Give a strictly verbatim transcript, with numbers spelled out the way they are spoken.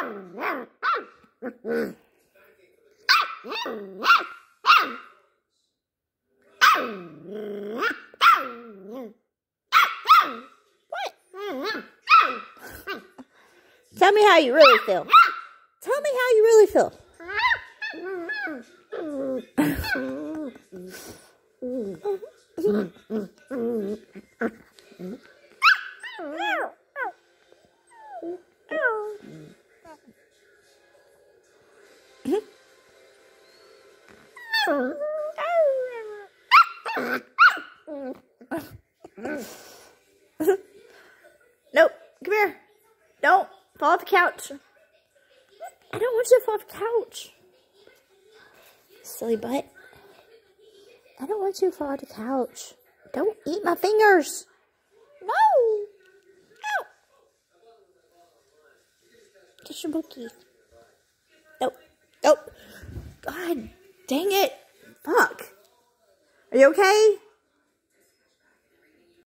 Tell me how you really feel. Tell me how you really feel. Nope, come here. Don't fall off the couch. I don't want you to fall off the couch. Silly butt. I don't want you to fall off the couch. Don't eat my fingers. No. Ow. Get your bookie. Nope. Nope. God dang it. Fuck. Are you okay?